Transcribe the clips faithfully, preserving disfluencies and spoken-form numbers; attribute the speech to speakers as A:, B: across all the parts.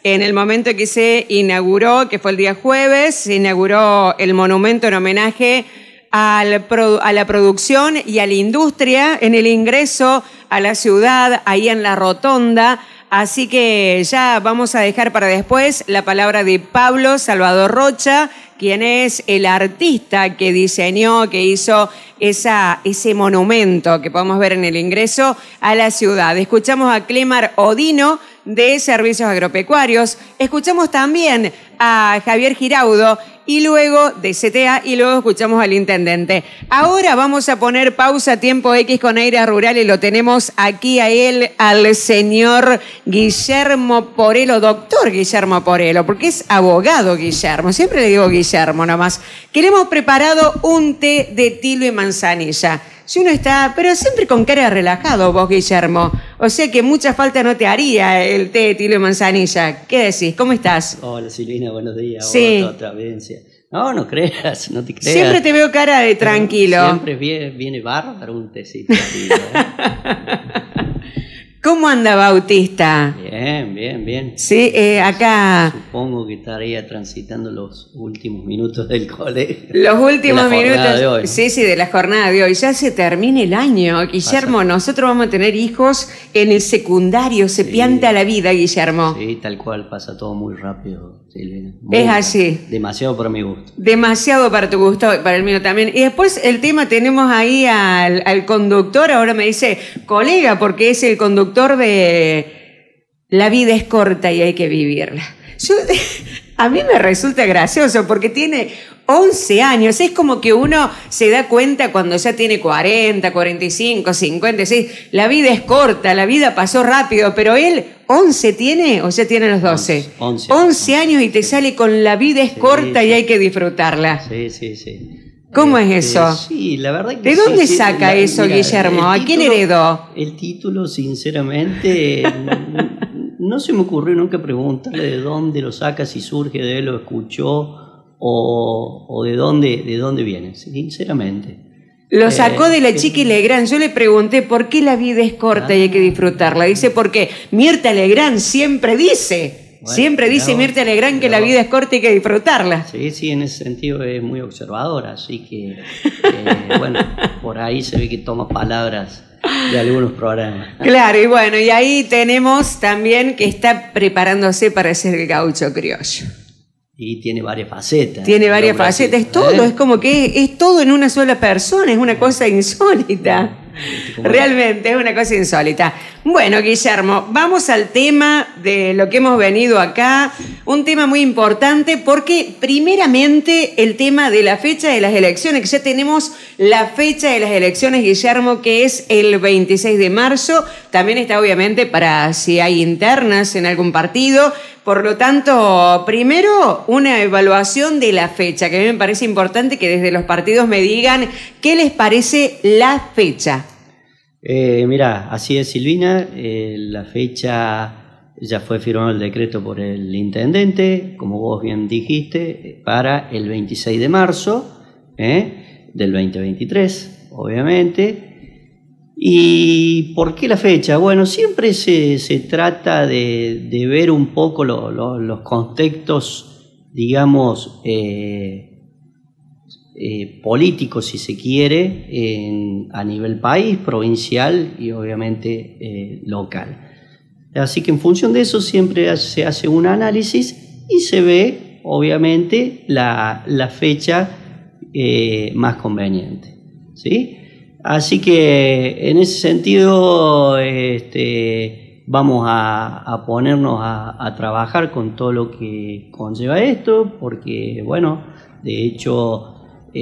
A: en el momento que se inauguró, que fue el día jueves, se inauguró el monumento en homenaje al, a la producción y a la industria en el ingreso a la ciudad, ahí en la rotonda. Así que ya vamos a dejar para después la palabra de Pablo Salvador Rocha, quien es el artista que diseñó, que hizo esa, ese monumento que podemos ver en el ingreso a la ciudad. Escuchamos a Clemar Odino de Servicios Agropecuarios, escuchamos también a Javier Giraudo y luego de C T A y luego escuchamos al intendente. Ahora vamos a poner pausa tiempo X con Aire Rural y lo tenemos aquí a él, al señor Guillermo Porello, doctor Guillermo Porello, porque es abogado Guillermo, siempre le digo Guillermo nomás, que le hemos preparado un té de tilo y manzanilla. Si uno está, pero siempre con cara relajado vos, Guillermo. O sea que mucha falta no te haría el té de tilo y manzanilla. ¿Qué decís? ¿Cómo estás?
B: Hola, Silvina, buenos días.
A: Sí.
B: Hola, otra audiencia. No, no creas, no te creas.
A: Siempre te veo cara de tranquilo.
B: Pero siempre viene, viene bárbaro un tecito. Tilo, ¿eh?
A: ¿Cómo anda Bautista?
B: Bien, bien, bien.
A: Sí, eh, acá...
B: Supongo que estaría transitando los últimos minutos del colegio.
A: Los últimos
B: de la
A: minutos.
B: De hoy, ¿no?
A: Sí, sí, de la jornada de hoy. Ya se termina el año, Guillermo. Pasa. Nosotros vamos a tener hijos en el secundario. Se sí. pianta la vida, Guillermo.
B: Sí, tal cual. Pasa todo muy rápido, Silvina.
A: Muy es así.
B: Rápido. Demasiado para mi gusto.
A: Demasiado para tu gusto, para el mío también. Y después el tema, tenemos ahí al, al conductor. Ahora me dice colega, porque es el conductor de La vida es corta y hay que vivirla. Yo, a mí me resulta gracioso porque tiene once años. Es como que uno se da cuenta cuando ya tiene cuarenta, cuarenta y cinco, cincuenta y seis. La vida es corta, la vida pasó rápido, pero él once tiene o ya tiene los doce.
B: once, once,
A: once años y te sale con la vida es sí, corta sí. y hay que disfrutarla.
B: Sí, sí, sí.
A: ¿Cómo
B: este,
A: es eso?
B: Sí, la verdad que
A: ¿De dónde
B: sí,
A: saca
B: sí,
A: eso,
B: mira,
A: Guillermo? ¿A quién heredó?
B: El título, sinceramente, no se me ocurrió nunca preguntarle de dónde lo saca, si surge de él, lo escuchó o, o de dónde, de dónde viene, sinceramente.
A: Lo sacó eh, de la Chiqui Legrand. Yo le pregunté por qué la vida es corta ah, y hay que disfrutarla. Dice porque Mirta Legrand siempre dice... Bueno, Siempre dice no, Mirta Legrand que no. la vida es corta y hay que disfrutarla.
B: Sí, sí, en ese sentido es muy observadora, así que, eh, bueno, por ahí se ve que toma palabras de algunos programas.
A: Claro, y bueno, y ahí tenemos también que está preparándose para ser el gaucho criollo.
B: Y tiene varias facetas.
A: Tiene varias facetas, es todo, ¿eh? Es como que es, es todo en una sola persona, es una cosa insólita. Realmente es una cosa insólita. Bueno, Guillermo, vamos al tema de lo que hemos venido acá. Un tema muy importante porque primeramente el tema de la fecha de las elecciones, que ya tenemos la fecha de las elecciones, Guillermo, que es el veintiséis de marzo. También está obviamente para si hay internas en algún partido. Por lo tanto, primero una evaluación de la fecha, que a mí me parece importante que desde los partidos me digan qué les parece la fecha.
B: Eh, mira, así es, Silvina, eh, la fecha ya fue firmado el decreto por el intendente, como vos bien dijiste, para el veintiséis de marzo eh, del veinte veintitrés, obviamente. ¿Y por qué la fecha? Bueno, siempre se, se trata de, de ver un poco lo, lo, los contextos, digamos, eh, eh, políticos, si se quiere, en, a nivel país, provincial y obviamente eh, local. Así que en función de eso siempre se hace un análisis y se ve, obviamente, la, la fecha eh, más conveniente, ¿sí? Así que en ese sentido este, vamos a, a ponernos a, a trabajar con todo lo que conlleva esto, porque bueno, de hecho,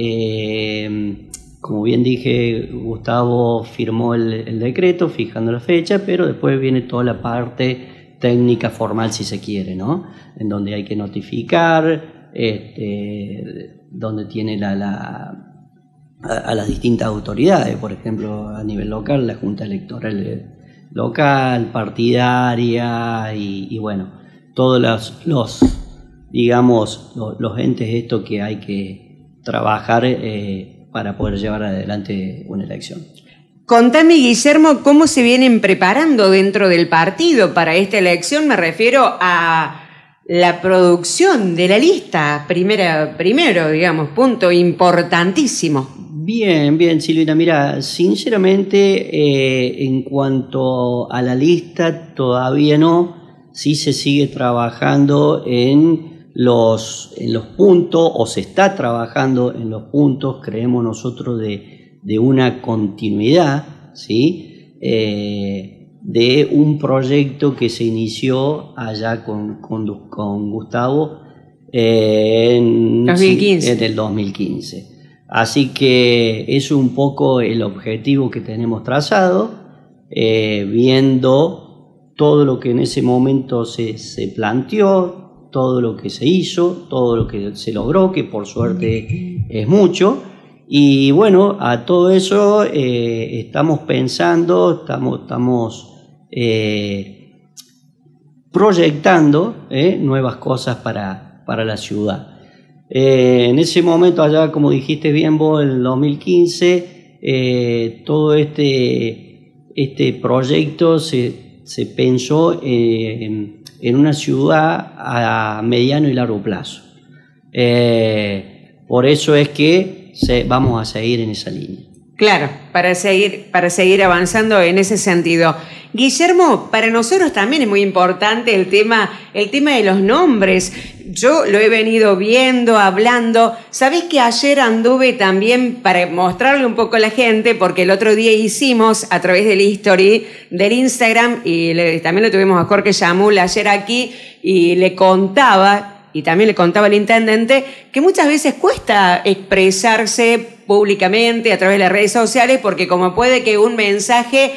B: eh, como bien dije, Gustavo firmó el, el decreto fijando la fecha, pero después viene toda la parte técnica formal, si se quiere, ¿no? En donde hay que notificar, este, donde tiene la... la a las distintas autoridades, por ejemplo, a nivel local, la Junta Electoral local, partidaria y, y bueno, todos los, los digamos, los, los entes estos que hay que trabajar eh, para poder llevar adelante una elección.
A: Contame, Guillermo, ¿cómo se vienen preparando dentro del partido para esta elección? Me refiero a la producción de la lista, primera, primero, digamos, punto importantísimo.
B: Bien, bien, Silvina. Mira, sinceramente, eh, en cuanto a la lista, todavía no. Sí se sigue trabajando en los, en los puntos, o se está trabajando en los puntos, creemos nosotros, de, de una continuidad, ¿sí? Eh, de un proyecto que se inició allá con, con, con Gustavo en,
A: dos mil quince.
B: en el dos mil quince. Así que es un poco el objetivo que tenemos trazado, eh, viendo todo lo que en ese momento se, se planteó, todo lo que se hizo, todo lo que se logró, que por suerte es mucho. Y bueno, a todo eso eh, estamos pensando, estamos... estamos Eh, proyectando eh, nuevas cosas para, para la ciudad. Eh, en ese momento, allá, como dijiste bien vos, en el dos mil quince, eh, todo este, este proyecto se, se pensó eh, en, en una ciudad a mediano y largo plazo. Eh, por eso es que se, vamos a seguir en esa línea.
A: Claro, para seguir, para seguir avanzando en ese sentido. Guillermo, para nosotros también es muy importante el tema, el tema de los nombres. Yo lo he venido viendo, hablando. ¿Sabés que ayer anduve también para mostrarle un poco a la gente? Porque el otro día hicimos a través del History del Instagram, y le, también lo tuvimos a Jorge Yamul ayer aquí, y le contaba, y también le contaba al intendente, que muchas veces cuesta expresarse públicamente a través de las redes sociales, porque como puede que un mensaje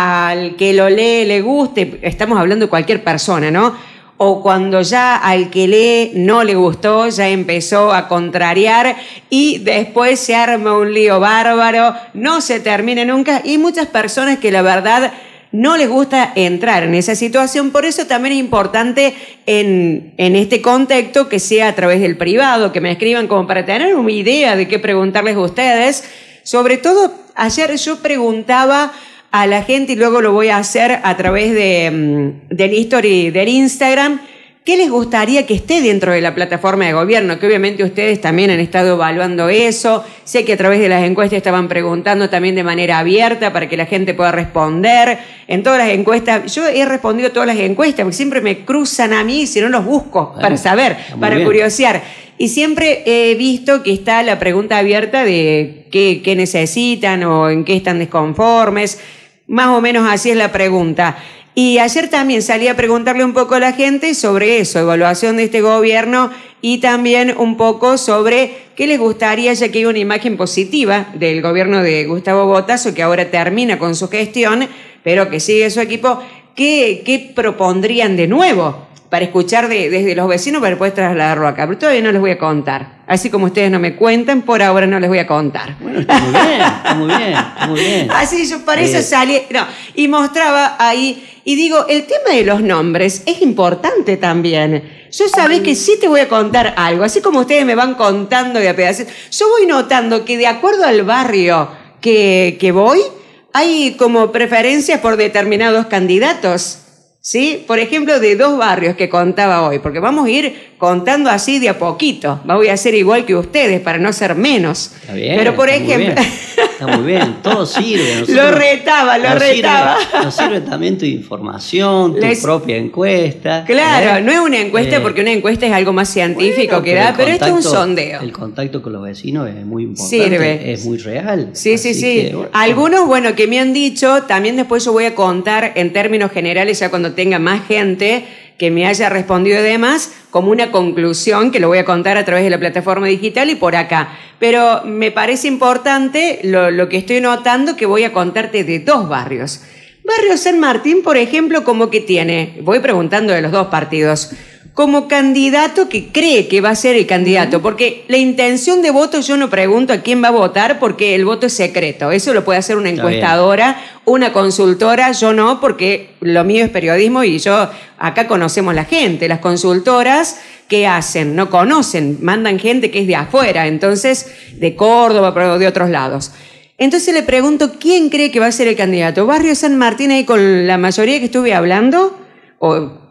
A: al que lo lee le guste, estamos hablando de cualquier persona, ¿no? O cuando ya al que lee no le gustó, ya empezó a contrariar y después se arma un lío bárbaro, no se termina nunca, y muchas personas que la verdad no les gusta entrar en esa situación. Por eso también es importante en, en este contexto que sea a través del privado, que me escriban como para tener una idea de qué preguntarles a ustedes. Sobre todo, ayer yo preguntaba a la gente, y luego lo voy a hacer a través de, del History del Instagram, ¿qué les gustaría que esté dentro de la plataforma de gobierno? Que obviamente ustedes también han estado evaluando eso. Sé que a través de las encuestas estaban preguntando también de manera abierta para que la gente pueda responder. En todas las encuestas, yo he respondido todas las encuestas, porque siempre me cruzan a mí, si no los busco para saber, para curiosear. Y siempre he visto que está la pregunta abierta de qué, qué necesitan o en qué están desconformes. Más o menos así es la pregunta. Y ayer también salí a preguntarle un poco a la gente sobre eso, evaluación de este gobierno, y también un poco sobre qué les gustaría, ya que hay una imagen positiva del gobierno de Gustavo Bottazo, que ahora termina con su gestión, pero que sigue su equipo. ¿Qué, qué propondrían de nuevo para escuchar de, desde los vecinos para después trasladarlo acá? Pero todavía no les voy a contar. Así como ustedes no me cuentan, por ahora no les voy a contar.
B: Bueno, está muy bien, está muy bien, está muy bien.
A: Así yo para eso salí, no, y mostraba ahí, y digo, el tema de los nombres es importante también. Yo sabés que sí te voy a contar algo, así como ustedes me van contando de a pedacitos. Yo voy notando que de acuerdo al barrio que, que voy, hay como preferencias por determinados candidatos. ¿Sí? Por ejemplo, de dos barrios que contaba hoy, porque vamos a ir contando así de a poquito. Voy a hacer igual que ustedes para no ser menos.
B: Está bien.
A: Pero por
B: está
A: ejemplo.
B: Muy bien. Está muy bien, todo sirve. Nosotros,
A: lo retaba, lo
B: nos
A: retaba.
B: Sirve, nos sirve también tu información, tu Les... propia encuesta.
A: Claro,
B: ¿eh?
A: No es una encuesta, eh... porque una encuesta es algo más científico bueno, que da, pero, pero esto es un sondeo.
B: El contacto con los vecinos es muy importante.
A: Sirve.
B: Es muy real.
A: Sí, sí, sí. Que, bueno, Algunos, bueno, que me han dicho, también después yo voy a contar en términos generales, ya cuando tenga más gente que me haya respondido y demás, como una conclusión que lo voy a contar a través de la plataforma digital y por acá. Pero me parece importante lo, lo que estoy notando, que voy a contarte de dos barrios. Barrio San Martín, por ejemplo, como que tiene, voy preguntando de los dos partidos, como candidato que cree que va a ser el candidato, porque la intención de voto yo no pregunto a quién va a votar porque el voto es secreto, eso lo puede hacer una encuestadora, una consultora, yo no, porque lo mío es periodismo y yo, acá conocemos la gente, las consultoras, ¿qué hacen? No conocen, mandan gente que es de afuera, entonces de Córdoba, pero de otros lados. Entonces le pregunto, ¿quién cree que va a ser el candidato? Barrio San Martín, ahí con la mayoría que estuve hablando, o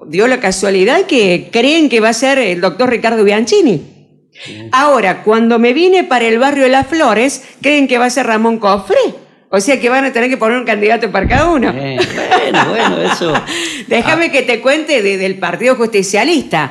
A: dio la casualidad que creen que va a ser el doctor Ricardo Bianchini. Sí. Ahora, cuando me vine para el barrio de Las Flores, creen que va a ser Ramón Cofré. O sea que van a tener que poner un candidato para cada uno.
B: Bien, bueno, bueno, eso.
A: Déjame ah. que te cuente de, del Partido Justicialista.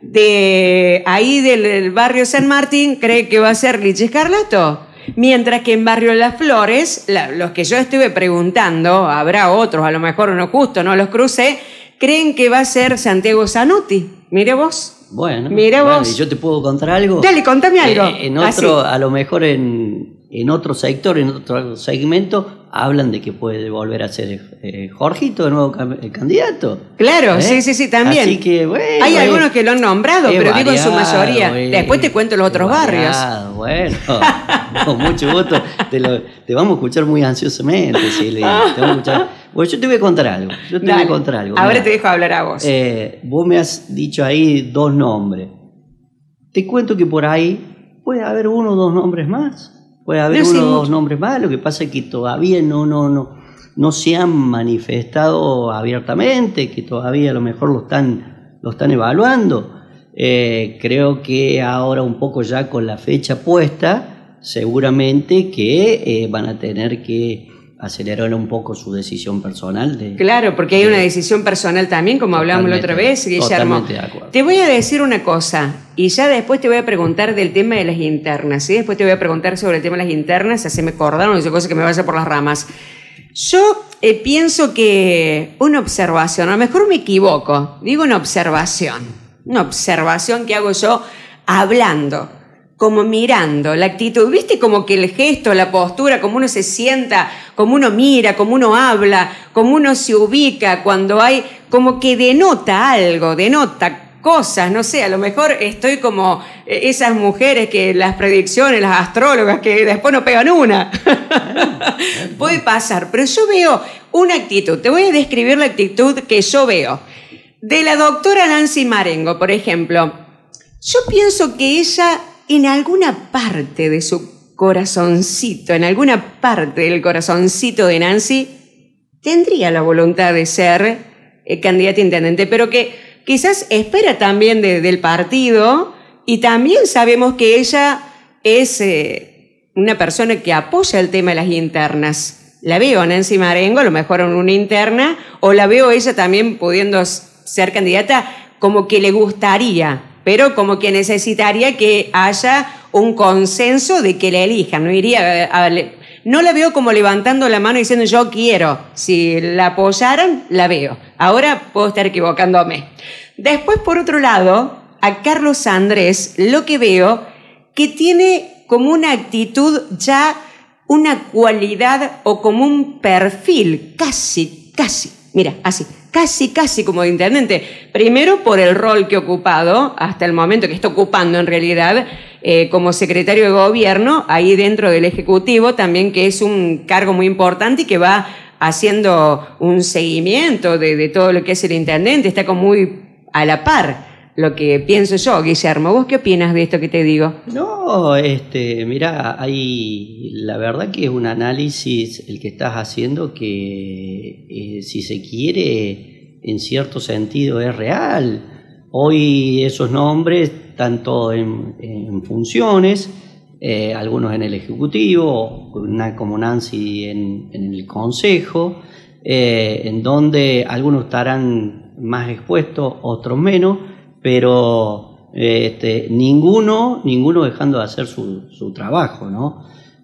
A: De ahí del, del barrio San Martín, cree que va a ser Licha Escarlato. Mientras que en barrio Las Flores, la, los que yo estuve preguntando, habrá otros, a lo mejor uno justo, no los crucé, creen que va a ser Santiago Zanotti. Mire vos.
B: Bueno,
A: Mire
B: bueno,
A: vos.
B: ¿y yo te puedo contar algo?
A: Dale, contame algo.
B: Eh, en otro, Así. a lo mejor en, en otro sector, en otro segmento, hablan de que puede volver a ser eh, Jorgito de nuevo candidato.
A: Claro,
B: ¿Eh?
A: sí, sí, sí, también.
B: Así que, bueno,
A: hay
B: eh,
A: algunos que lo han nombrado, pero
B: variado,
A: digo en su mayoría.
B: Eh,
A: Después te cuento los otros
B: variado,
A: barrios.
B: Bueno, con mucho gusto. Te, lo, te vamos a escuchar muy ansiosamente, Silvina. Te vamos a escuchar. Bueno, yo te voy a contar algo. Yo te
A: Dale.
B: voy a contar algo.
A: Ahora
B: Mirá,
A: te dejo hablar a vos.
B: Eh, vos me has dicho ahí dos nombres. Te cuento que por ahí puede haber uno o dos nombres más. Puede haber
A: no
B: uno o
A: sé
B: dos
A: mucho.
B: nombres más. Lo que pasa es que todavía no, no, no, no se han manifestado abiertamente, que todavía a lo mejor lo están, lo están evaluando. Eh, creo que ahora un poco ya con la fecha puesta, seguramente que eh, van a tener que acelerar un poco su decisión personal. De,
A: claro, porque hay
B: de,
A: una decisión personal también, como hablamos la otra vez, Guillermo.
B: Totalmente de acuerdo.
A: Te voy a decir una cosa, y ya después te voy a preguntar del tema de las internas, ¿sí? Después te voy a preguntar sobre el tema de las internas, así me acordaron, no sé, cosas que me vaya por las ramas. Yo eh, pienso que una observación, a lo mejor me equivoco, digo una observación, una observación que hago yo hablando, como mirando la actitud, ¿viste? Como que el gesto, la postura, como uno se sienta, como uno mira, como uno habla, como uno se ubica cuando hay, como que denota algo, denota cosas, no sé, a lo mejor estoy como esas mujeres que las predicciones, las astrólogas, que después no pegan una. Puede pasar, pero yo veo una actitud, te voy a describir la actitud que yo veo. De la doctora Nancy Marengo, por ejemplo, yo pienso que ella en alguna parte de su corazoncito, en alguna parte del corazoncito de Nancy, tendría la voluntad de ser eh, candidata a intendente, pero que quizás espera también de, del partido, y también sabemos que ella es eh, una persona que apoya el tema de las internas. La veo a Nancy Marengo, a lo mejor en una interna, o la veo ella también pudiendo ser candidata, como que le gustaría, pero como que necesitaría que haya un consenso de que la elijan. No iría a, a, no la veo como levantando la mano y diciendo yo quiero. Si la apoyaran, la veo. Ahora puedo estar equivocándome. Después, por otro lado, a Carlos Andrés lo que veo que tiene como una actitud ya, una cualidad o como un perfil casi, casi, mira, así, casi, casi como de intendente. Primero por el rol que ha ocupado, hasta el momento que está ocupando en realidad, eh, como secretario de gobierno, ahí dentro del Ejecutivo también, que es un cargo muy importante y que va haciendo un seguimiento de, de todo lo que es el intendente, está como muy a la par. Lo que pienso yo, Guillermo, ¿vos qué opinas de esto que te digo?
B: No, este, mira, hay, la verdad que es un análisis el que estás haciendo que, eh, si se quiere, en cierto sentido es real. Hoy esos nombres, tanto en, en funciones, eh, algunos en el Ejecutivo, una como Nancy en, en el Consejo, eh, en donde algunos estarán más expuestos, otros menos, pero este, ninguno, ninguno dejando de hacer su, su trabajo, ¿no?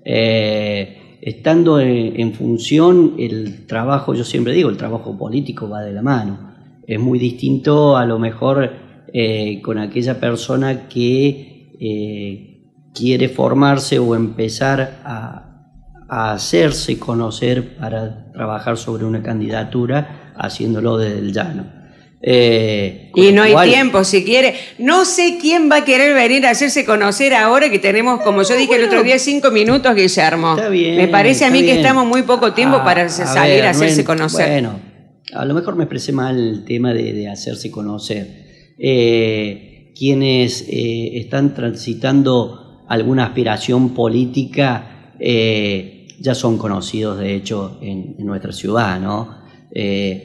B: Eh, estando en, en función, el trabajo, yo siempre digo, el trabajo político va de la mano. Es muy distinto a lo mejor eh, con aquella persona que eh, quiere formarse o empezar a, a hacerse conocer para trabajar sobre una candidatura, haciéndolo desde el llano. Eh,
A: y no hay
B: igual,
A: tiempo, si quiere. No sé quién va a querer venir a hacerse conocer ahora que tenemos, como yo dije bueno, el otro día, cinco minutos, Guillermo.
B: Está bien,
A: me parece a mí
B: bien.
A: que estamos muy poco tiempo a, para salir a, a hacerse
B: ver,
A: conocer.
B: Bueno, a lo mejor me expresé mal el tema de, de hacerse conocer. Eh, quienes eh, están transitando alguna aspiración política eh, ya son conocidos, de hecho, en, en nuestra ciudad, ¿no? Eh,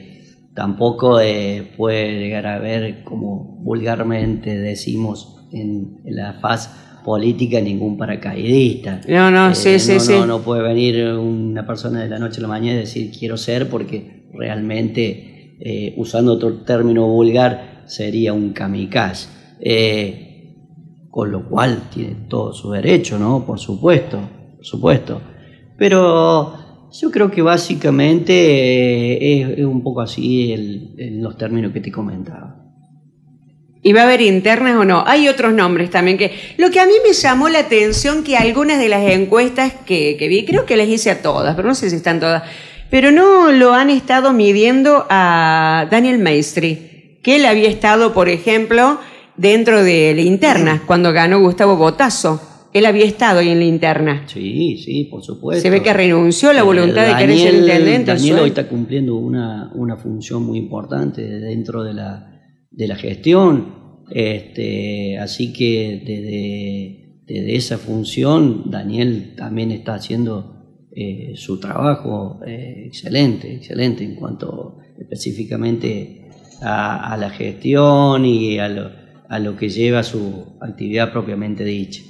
B: tampoco eh, puede llegar a ver, como vulgarmente decimos en, en la faz política, ningún paracaidista.
A: No, no,
B: eh,
A: sí, sí,
B: no,
A: sí.
B: No, no puede venir una persona de la noche a la mañana y decir quiero ser, porque realmente, eh, usando otro término vulgar, sería un kamikaze. Eh, con lo cual tiene todo su derecho, ¿no? Por supuesto, por supuesto. Pero yo creo que básicamente eh, es, es un poco así el, en los términos que te comentaba.
A: ¿Y va a haber internas o no? Hay otros nombres también que... Lo que a mí me llamó la atención, que algunas de las encuestas que, que vi, creo que las hice a todas, pero no sé si están todas, pero no lo han estado midiendo a Daniel Maestri, que él había estado, por ejemplo, dentro de la interna, cuando ganó Gustavo Bottazo. Él había estado ahí en la interna.
B: Sí, sí, por supuesto.
A: Se ve que renunció a la voluntad eh, Daniel, de querer ser intendente.
B: Daniel hoy está cumpliendo una, una función muy importante dentro de la, de la gestión. Este, así que desde, desde esa función, Daniel también está haciendo eh, su trabajo eh, excelente, excelente en cuanto específicamente a, a la gestión y a lo, a lo que lleva su actividad propiamente dicha.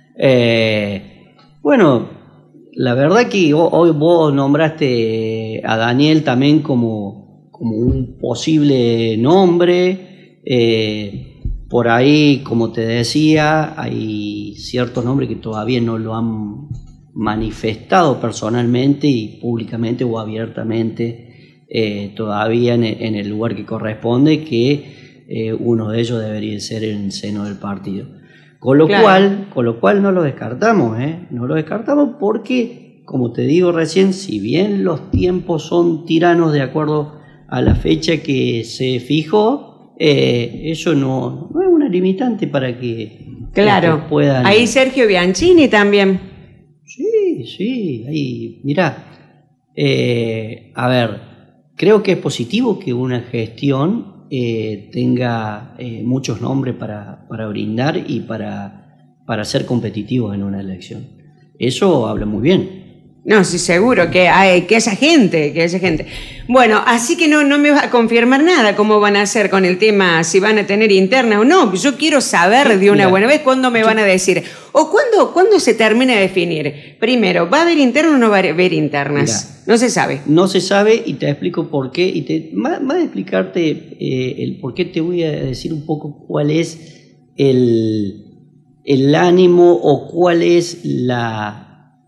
B: Eh, bueno, la verdad que hoy vos nombraste a Daniel también como, como un posible nombre. Eh, por ahí, como te decía, hay ciertos nombres que todavía no lo han manifestado personalmente y públicamente o abiertamente eh, todavía en el, en el lugar que corresponde, que Eh, uno de ellos debería ser en el seno del partido. Con lo, claro. cual, con lo cual no lo descartamos, ¿eh? No lo descartamos porque, como te digo recién, si bien los tiempos son tiranos de acuerdo a la fecha que se fijó, eh, eso no, no es una limitante para que,
A: claro.
B: que puedan...
A: Ahí Sergio Bianchini también.
B: Sí, sí, ahí, mirá, eh, a ver, creo que es positivo que una gestión Eh, tenga eh, muchos nombres para, para brindar y para, para ser competitivos en una elección. Eso habla muy bien.
A: No, sí, seguro que hay que esa gente, que esa gente. Bueno, así que no, no me va a confirmar nada cómo van a hacer con el tema, si van a tener interna o no. Yo quiero saber de una Mira, buena vez cuándo me yo, van a decir. O cuándo, cuándo se termina de definir. Primero, ¿va a haber interna o no va a haber internas? Mira, no se sabe.
B: No se sabe y te explico por qué. Y te, más, más de explicarte eh, el por qué, te voy a decir un poco cuál es el, el ánimo o cuál es la...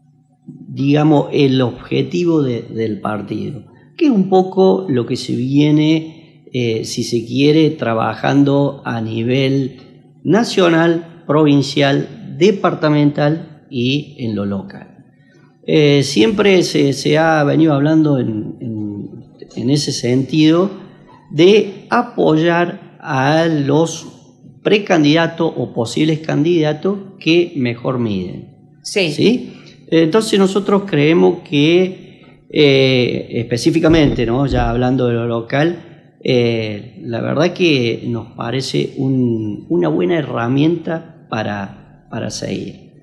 B: digamos, el objetivo de, del partido, que es un poco lo que se viene, eh, si se quiere, trabajando a nivel nacional, provincial, departamental y en lo local. Eh, siempre se, se ha venido hablando en, en, en ese sentido de apoyar a los precandidatos o posibles candidatos que mejor miden.
A: Sí.
B: ¿Sí? Entonces nosotros creemos que eh, específicamente, ¿no? Ya hablando de lo local, eh, la verdad que nos parece un, una buena herramienta para, para seguir.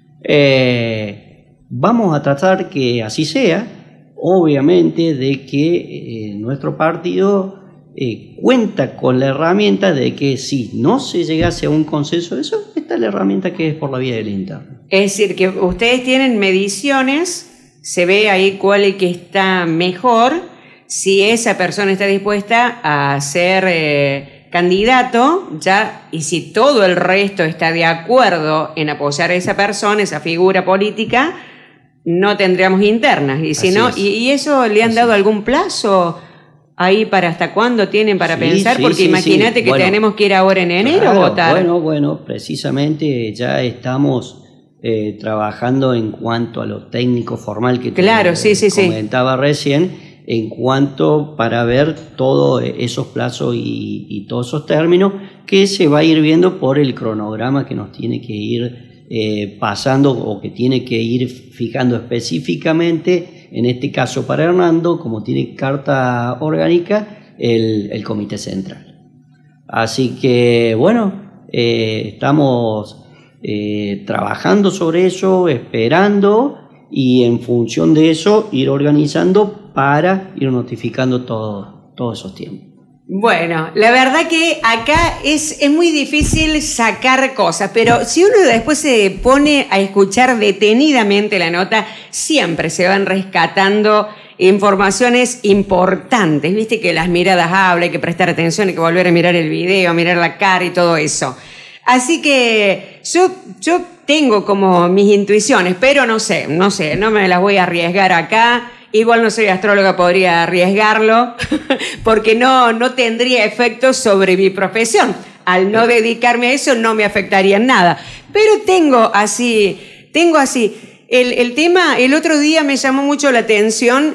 B: Eh, vamos a tratar que así sea, obviamente de que eh, nuestro partido eh, cuenta con la herramienta de que si no se llegase a un consenso de eso, esta es la herramienta que es por la vía del interno.
A: Es decir, que ustedes tienen mediciones, se ve ahí cuál es que está mejor, si esa persona está dispuesta a ser eh, candidato, ya, y si todo el resto está de acuerdo en apoyar a esa persona, esa figura política, no tendríamos internas. Y si Así no, y, y eso le han Así dado es. algún plazo ahí para hasta cuándo tienen para sí, pensar, sí, porque sí, imagínate sí. que bueno, tenemos que ir ahora en enero claro, a votar.
B: Bueno, bueno, precisamente ya estamos eh, trabajando en cuanto a lo técnico formal que
A: claro,
B: te
A: sí, sí,
B: comentaba
A: sí.
B: recién, en cuanto para ver todos esos plazos y, y todos esos términos que se va a ir viendo por el cronograma que nos tiene que ir eh, pasando o que tiene que ir fijando específicamente, en este caso para Hernando, como tiene carta orgánica, el, el Comité Central. Así que bueno, eh, estamos eh, trabajando sobre eso, esperando y en función de eso ir organizando para ir notificando todo, todos esos tiempos.
A: Bueno, la verdad que acá es, es muy difícil sacar cosas, pero si uno después se pone a escuchar detenidamente la nota, siempre se van rescatando informaciones importantes. Viste que las miradas hablan, hay que prestar atención, hay que volver a mirar el video, mirar la cara y todo eso. Así que yo, yo tengo como mis intuiciones, pero no sé, no sé, no me las voy a arriesgar acá. Igual no soy astróloga, podría arriesgarlo, porque no, no tendría efectos sobre mi profesión. Al no dedicarme a eso no me afectaría en nada. Pero tengo así, tengo así. El, el tema, el otro día me llamó mucho la atención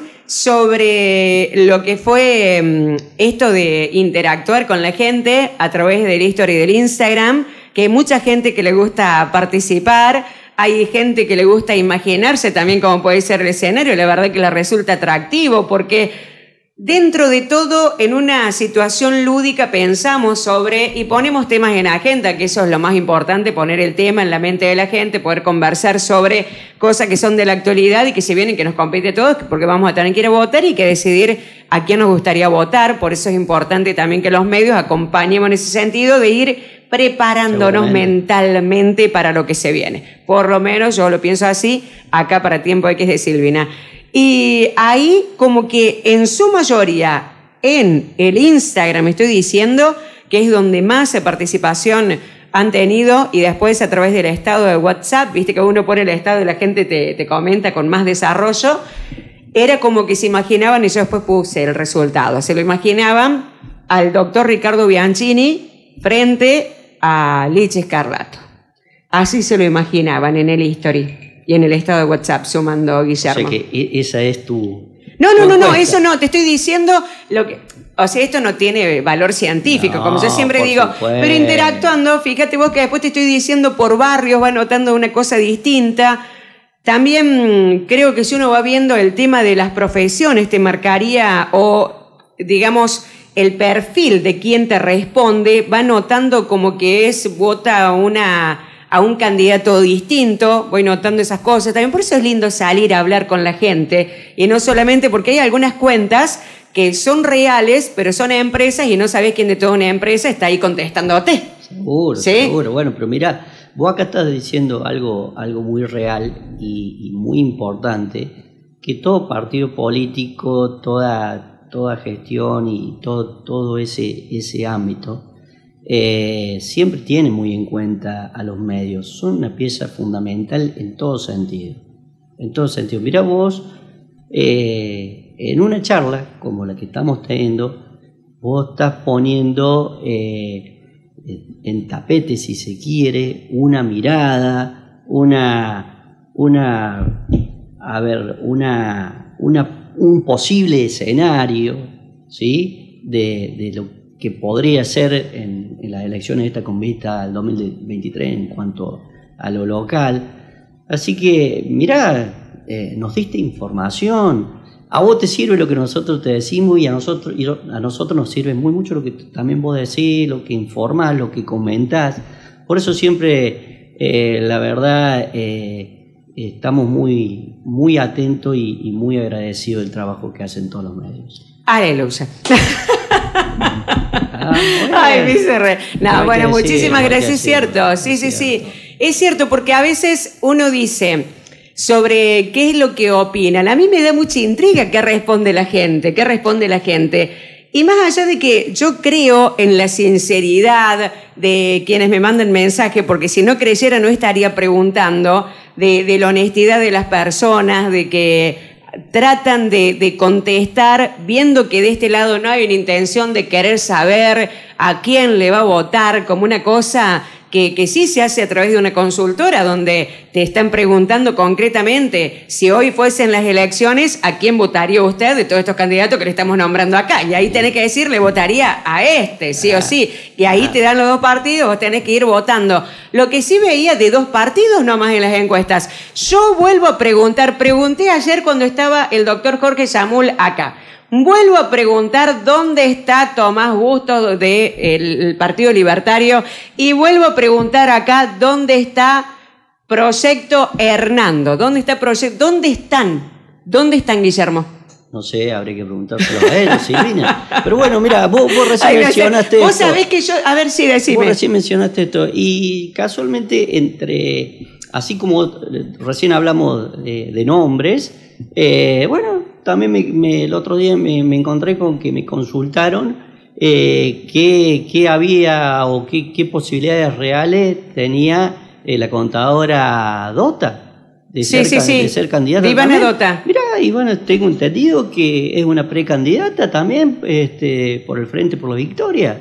A: sobre lo que fue um, esto de interactuar con la gente a través del History del Instagram, que hay mucha gente que le gusta participar. Hay gente que le gusta imaginarse también cómo puede ser el escenario, la verdad que le resulta atractivo porque dentro de todo, en una situación lúdica pensamos sobre y ponemos temas en agenda, que eso es lo más importante, poner el tema en la mente de la gente, poder conversar sobre cosas que son de la actualidad y que se vienen, que nos compete a todos, porque vamos a tener que ir a votar y que decidir a quién nos gustaría votar. Por eso es importante también que los medios acompañemos en ese sentido de ir preparándonos mentalmente para lo que se viene. Por lo menos yo lo pienso así, acá para Tiempo X de Silvina. Y ahí como que en su mayoría en el Instagram, estoy diciendo que es donde más participación han tenido, y después a través del estado de WhatsApp, viste que uno pone el estado y la gente te, te comenta con más desarrollo, era como que se imaginaban, y yo después puse el resultado, se lo imaginaban al doctor Ricardo Bianchini frente a Licha Scarlato. Así se lo imaginaban en el History y en el estado de WhatsApp, sumando Guillermo.
B: O sea que esa es tu...
A: No, no, no, no, eso no, te estoy diciendo lo que... O sea, esto no tiene valor científico, no, como yo siempre digo, supuesto. Pero interactuando, fíjate vos que después te estoy diciendo por barrios, va notando una cosa distinta. También creo que si uno va viendo el tema de las profesiones, te marcaría, o digamos, el perfil de quien te responde, va notando como que es, vota una, a un candidato distinto, voy notando esas cosas. También por eso es lindo salir a hablar con la gente, y no solamente porque hay algunas cuentas que son reales, pero son empresas y no sabés quién de toda una empresa está ahí contestándote.
B: Seguro,
A: ¿sí?
B: seguro. Bueno, pero mirá, vos acá estás diciendo algo, algo muy real y, y muy importante, que todo partido político, toda... toda gestión y todo, todo ese, ese ámbito, eh, siempre tiene muy en cuenta a los medios. Son una pieza fundamental en todo sentido. En todo sentido. Mirá vos, eh, en una charla como la que estamos teniendo, vos estás poniendo eh, en tapete, si se quiere, una mirada, una, una, a ver, una, una un posible escenario, ¿sí? de, de lo que podría ser en, en las elecciones esta con vista al dos mil veintitrés en cuanto a lo local. Así que, mirá, eh, nos diste información, a vos te sirve lo que nosotros te decimos y a nosotros, y a nosotros nos sirve muy mucho lo que también vos decís, lo que informás, lo que comentás. Por eso siempre, eh, la verdad... Eh, estamos muy, muy atentos y, y muy agradecidos del trabajo que hacen todos los medios.
A: Aleluya.
B: Ah, bueno.
A: Ay, me hice re... No,
B: no
A: bueno,
B: decir,
A: muchísimas
B: no
A: gracias, es cierto. Sí, sí, sí. Es cierto, porque a veces uno dice sobre qué es lo que opinan. A mí me da mucha intriga qué responde la gente, qué responde la gente. Y más allá de que yo creo en la sinceridad de quienes me mandan mensaje, porque si no creyera no estaría preguntando, de, de la honestidad de las personas, de que tratan de, de contestar viendo que de este lado no hay una intención de querer saber a quién le va a votar, como una cosa que, que sí se hace a través de una consultora donde te están preguntando concretamente si hoy fuesen las elecciones, ¿a quién votaría usted de todos estos candidatos que le estamos nombrando acá? Y ahí tenés que decir, le votaría a este, sí o sí. Y ahí te dan los dos partidos, vos tenés que ir votando. Lo que sí veía de dos partidos nomás en las encuestas. Yo vuelvo a preguntar, pregunté ayer cuando estaba el doctor Jorge Yamul acá. Vuelvo a preguntar dónde está Tomás Bustos del Partido Libertario y vuelvo a preguntar acá dónde está Proyecto Hernando. ¿Dónde está Proyecto? ¿Dónde están? ¿Dónde están, Guillermo?
B: No sé, habría que preguntárselo a ellos, Silvina. Pero bueno, mira, vos, vos recién
A: Ay, no sé.
B: mencionaste
A: Vos
B: esto.
A: sabés que yo... A ver, sí, decime.
B: Vos recién mencionaste esto. Y casualmente, entre... Así como recién hablamos de, de nombres, eh, bueno, también me, me, el otro día me, me encontré con que me consultaron eh, qué, qué había o qué, qué posibilidades reales tenía eh, la contadora Dota. De,
A: sí,
B: ser,
A: sí, sí.
B: de ser candidata
A: de Ivana
B: también.
A: Dota.
B: Mirá, y bueno, tengo entendido que es una precandidata también este, por el Frente por la Victoria.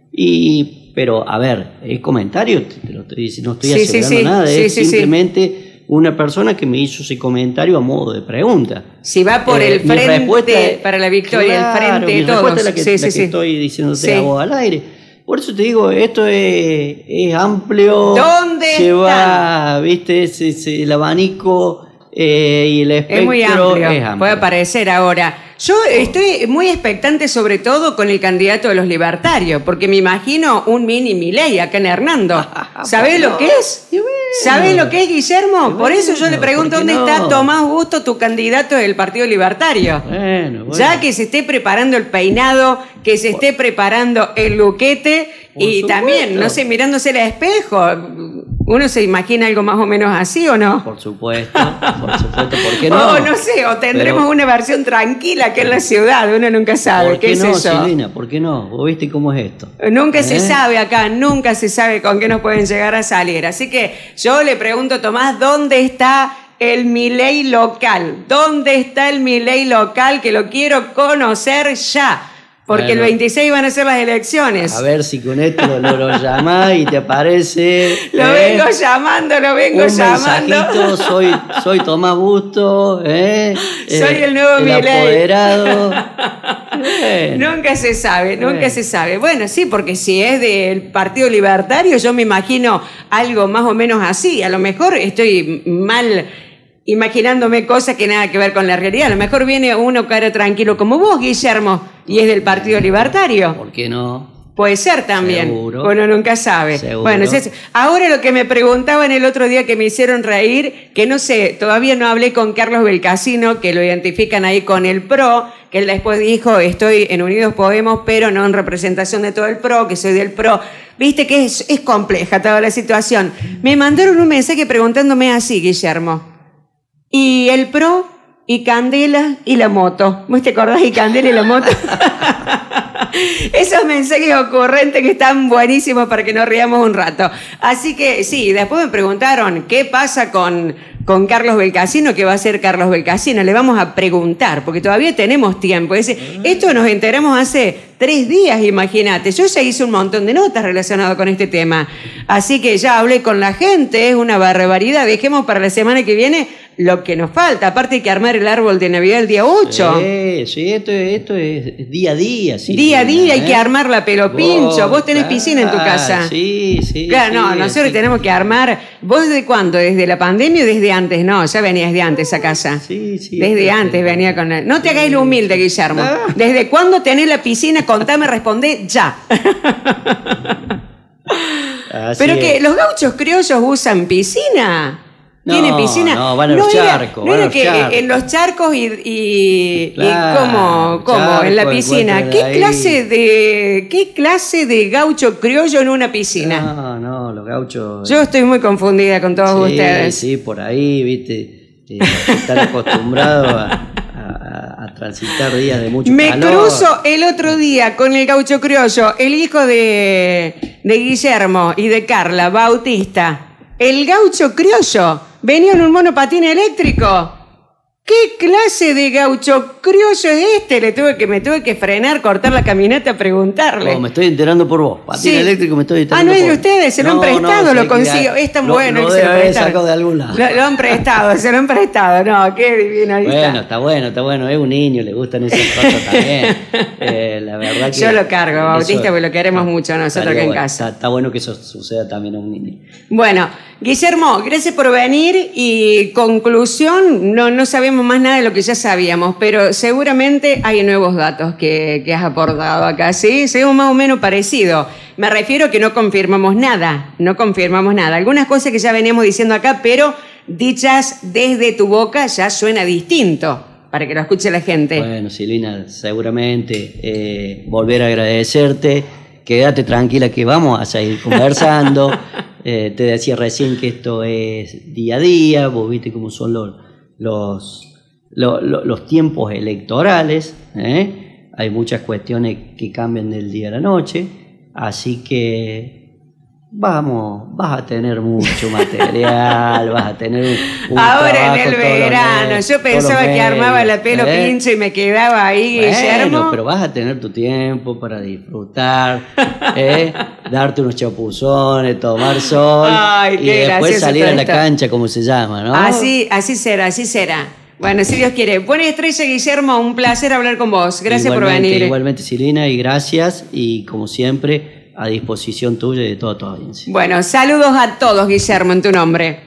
B: Y, pero, a ver, es comentario, te, te lo estoy diciendo, no estoy
A: Sí,
B: asegurando
A: sí, sí.
B: nada,
A: Sí,
B: es
A: sí,
B: simplemente sí. una persona que me hizo ese comentario a modo de pregunta.
A: Si va por
B: Eh,
A: el
B: mi
A: Frente
B: respuesta es-
A: para la Victoria,
B: claro,
A: el Frente de
B: mi
A: todos.
B: respuesta es la que,
A: sí,
B: la
A: sí,
B: que
A: sí.
B: estoy diciéndote
A: Sí.
B: a vos al aire. Por eso te digo, esto es, es amplio.
A: ¿Dónde
B: lleva, viste, ese, ese, el abanico eh, y el espectro
A: Es muy amplio,
B: es amplio.
A: puede aparecer ahora. Yo estoy muy expectante sobre todo con el candidato de los libertarios, porque me imagino un mini Milei acá en Hernando. ¿Sabés lo que es?
B: Y bueno.
A: ¿Sabés lo que es, Guillermo?
B: Y
A: Por eso yo
B: bueno,
A: le pregunto
B: ¿por qué
A: dónde
B: no?
A: está Tomás Busto, tu candidato del Partido Libertario.
B: Bueno, bueno.
A: Ya que se esté preparando el peinado, que se esté preparando el luquete
B: Por
A: y
B: supuesto.
A: también, no sé, mirándose al espejo. ¿Uno se imagina algo más o menos así o no?
B: Por supuesto, por supuesto, ¿por qué no?
A: O no sé, o tendremos
B: Pero-
A: una versión tranquila aquí en la ciudad, uno nunca sabe.
B: ¿Por qué
A: ¿Qué
B: no,
A: sé yo?
B: Silvina? ¿Por qué no? ¿Vos viste cómo es esto?
A: Nunca se
B: ¿Eh?
A: sabe acá, nunca se sabe con qué nos pueden llegar a salir. Así que yo le pregunto a Tomás, ¿dónde está el Milei local? ¿Dónde está el Milei local? Que lo quiero conocer ya. Porque
B: Bueno.
A: el veintiséis van a ser las elecciones.
B: A ver si con esto lo, lo, lo llamás y te aparece.
A: Lo
B: ¿eh?
A: vengo llamando, lo vengo
B: Un
A: llamando.
B: mensajito, soy, soy Tomás Busto, ¿eh?
A: Soy
B: Eh,
A: el nuevo
B: el
A: Milei.
B: apoderado. Bueno.
A: Nunca se sabe, nunca
B: Bueno.
A: se sabe. Bueno, sí, porque si es del Partido Libertario, yo me imagino algo más o menos así. A lo mejor estoy mal imaginándome cosas que nada que ver con la realidad. A lo mejor viene uno cara tranquilo como vos, Guillermo, y es del Partido Libertario.
B: ¿Por qué no?
A: Puede ser también.
B: Seguro.
A: Uno nunca sabe.
B: Seguro.
A: Bueno, es eso. Ahora lo que me preguntaban el otro día que me hicieron reír, que no sé, todavía no hablé con Carlos Belcasino, que lo identifican ahí con el PRO, que él después dijo, estoy en Unidos Podemos, pero no en representación de todo el PRO, que soy del PRO. Viste que es, es compleja toda la situación. Me mandaron un mensaje preguntándome así, Guillermo. ¿Y el PRO? ¿Y Candela? ¿Y la moto? ¿Vos te acordás? ¿Y Candela y la moto? Esos mensajes ocurrentes que están buenísimos para que nos riamos un rato. Así que sí, después me preguntaron qué pasa con, con Carlos Belcasino, qué va a hacer Carlos Belcasino. Le vamos a preguntar, porque todavía tenemos tiempo. Es decir, esto nos enteramos hace tres días, imagínate. Yo ya hice un montón de notas relacionadas con este tema. Así que ya hablé con la gente, es una barbaridad. Dejemos para la semana que viene lo que nos falta. Aparte hay que armar el árbol de Navidad el día ocho.
B: Sí, sí, esto, esto es día a día.
A: Día a día hay que armar la pelopincho. Vos tenés piscina en tu casa.
B: Sí, sí.
A: Claro, no,
B: sí,
A: nosotros
B: sí.
A: tenemos que armar. ¿Vos desde cuándo? ¿Desde la pandemia o desde antes? No, ya venías de antes a casa.
B: Sí, sí.
A: Desde
B: sí,
A: antes
B: sí.
A: venía con él. No te hagáis lo humilde, Guillermo.
B: Ah.
A: ¿Desde cuándo tenés la piscina? Contame, respondé ya.
B: Así
A: Pero
B: es.
A: que los gauchos criollos usan piscina.
B: No,
A: ¿Tienen piscina?
B: no, van a los
A: era-
B: charcos,
A: No
B: van a
A: era
B: los
A: que
B: charcos.
A: en los charcos y, y,
B: Claro,
A: y cómo, cómo
B: charco,
A: en la piscina.
B: encuentran
A: ¿Qué
B: ahí.
A: clase de qué clase de gaucho criollo en una piscina?
B: No, no, los gauchos.
A: Yo estoy muy confundida con todos
B: sí,
A: ustedes.
B: Sí, por ahí, viste, eh, están acostumbrados a, a- a transitar días de mucho
A: Me
B: calor.
A: cruzo el otro día con el gaucho criollo, el hijo de, de Guillermo y de Carla, Bautista. El gaucho criollo venía en un monopatín eléctrico. ¿Qué clase de gaucho criollo es este? Le tuve que, me tuve que frenar, cortar la caminata a preguntarle.
B: Oh, me estoy enterando por vos. Patín
A: Sí.
B: eléctrico me estoy
A: Ah,
B: enterando
A: no es de
B: por-
A: ustedes, se lo han
B: No,
A: prestado,
B: no,
A: lo
B: sé que
A: consigo.
B: ya-
A: Es tan
B: lo-
A: bueno
B: lo
A: que se lo
B: debe haber
A: prestaron.
B: sacado de algún lado.
A: Lo, lo han prestado, se lo han prestado. No, qué divino. ahí
B: Bueno,
A: está.
B: está bueno, está bueno. Es un niño, le gustan esas cosas también. Eh, la verdad que.
A: Yo lo cargo, Bautista,
B: eso-
A: porque lo queremos mucho nosotros
B: estaría
A: acá en
B: bueno.
A: casa.
B: Está, está bueno que eso suceda también a un niño.
A: Bueno, Guillermo, gracias por venir y conclusión, no, no sabemos más nada de lo que ya sabíamos, pero seguramente hay nuevos datos que, que has aportado acá, ¿sí? Seguimos más o menos parecido. Me refiero que no confirmamos nada, no confirmamos nada. Algunas cosas que ya veníamos diciendo acá, pero dichas desde tu boca ya suena distinto. para que lo escuche la gente.
B: Bueno, Silvina, seguramente eh, volver a agradecerte. Quédate tranquila que vamos a seguir conversando. eh, te decía recién que esto es día a día, vos viste cómo son los, los, los, los tiempos electorales, ¿eh? Hay muchas cuestiones que cambian del día a la noche, así que vamos, vas a tener mucho material, vas a tener un, un
A: ahora en el verano, mes, yo pensaba que armaba la pelo ¿eh? pincho y me quedaba ahí,
B: bueno,
A: Guillermo.
B: Pero vas a tener tu tiempo para disfrutar, ¿eh? Darte unos chapuzones, tomar sol.
A: Ay,
B: y después salir a la
A: esto.
B: cancha, como se llama, ¿no?
A: Así, así será, así será. Bueno, si Dios quiere. Buena estrella, Guillermo, un placer hablar con vos. Gracias
B: igualmente,
A: por venir.
B: Igualmente, Silvina, y gracias, y como siempre, a disposición tuya y de toda tu audiencia.
A: Bueno, saludos a todos, Guillermo, en tu nombre.